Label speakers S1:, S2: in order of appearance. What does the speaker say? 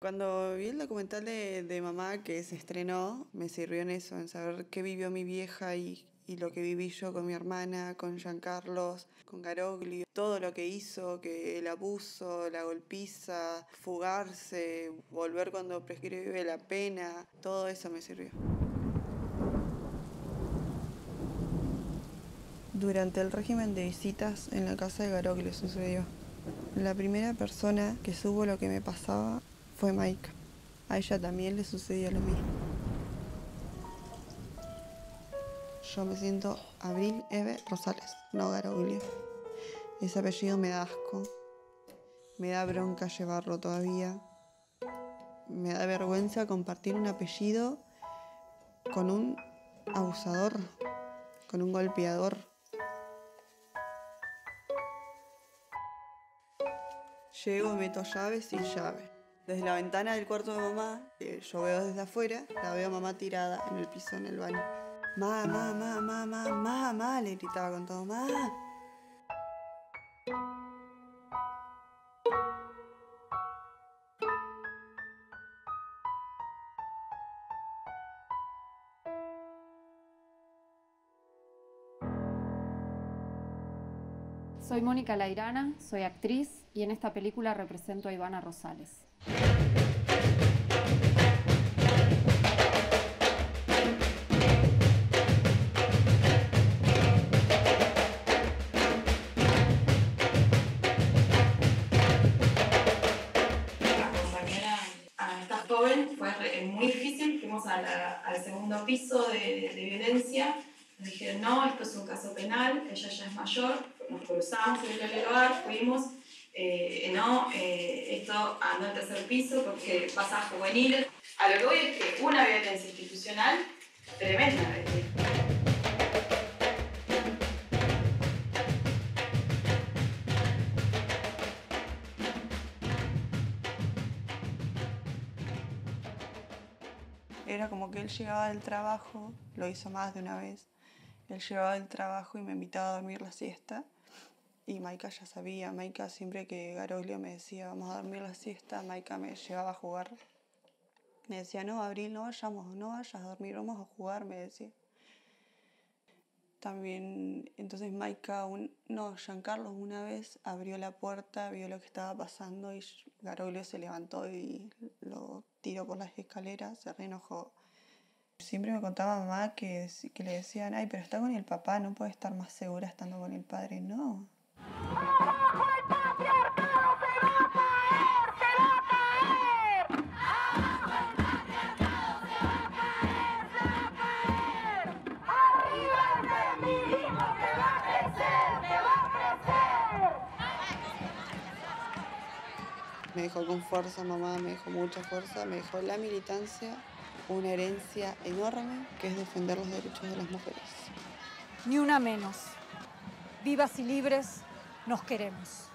S1: Cuando vi el documental de mamá que se estrenó, me sirvió en eso, en saber qué vivió mi vieja y lo que viví yo con mi hermana, con Giancarlos, con Garoglio. Todo lo que hizo, que el abuso, la golpiza, fugarse, volver cuando prescribe la pena, todo eso me sirvió. Durante el régimen de visitas en la casa de Garoglio sucedió. La primera persona que supo lo que me pasaba fue Maika. A ella también le sucedió lo mismo. Yo me siento Abril Eve Rosales, no Garoglio. Ese apellido me da asco. Me da bronca llevarlo todavía. Me da vergüenza compartir un apellido con un abusador, con un golpeador. Llego, meto llaves y llave. Desde la ventana del cuarto de mamá, que yo veo desde afuera, la veo a mamá tirada en el piso en el baño. Mamá, mamá, mamá, mamá, le gritaba con todo, mamá.
S2: Soy Mónica Lairana, soy actriz y en esta película represento a Ivana Rosales.
S3: Acompañar a esta joven fue muy difícil. Fuimos al segundo piso de violencia. Nos dijeron, no, esto es un caso penal, ella ya es mayor. Nos cruzamos en el lugar, fuimos, esto anda al tercer piso porque pasa a juveniles. A lo que voy es que una violencia institucional tremenda.
S1: Era como que él llegaba del trabajo, lo hizo más de una vez. Él llegaba del trabajo y me invitaba a dormir la siesta. Y Maika ya sabía, Maika siempre que Garoglio me decía vamos a dormir la siesta, Maika me llevaba a jugar. Me decía, no, Abril, no vayas a dormir, vamos a jugar, me decía. También, entonces Giancarlos una vez abrió la puerta, vio lo que estaba pasando y Garoglio se levantó y lo tiró por las escaleras, se reenojó. Siempre me contaba mamá que le decían, ay, pero está con el papá, no puede estar más segura estando con el padre. No.
S4: ¡Abajo el patriarcado! ¡Se va a caer! ¡Se va a caer! ¡Abajo el patriarcado! ¡Se va a caer! ¡Se va a caer! ¡Arriba el feminismo! ¡Que va a crecer! ¡Que va a crecer!
S1: Me dejó con fuerza mamá, me dejó mucha fuerza, me dejó la militancia, una herencia enorme que es defender los derechos de las mujeres.
S5: Ni una menos. Vivas y libres nos queremos.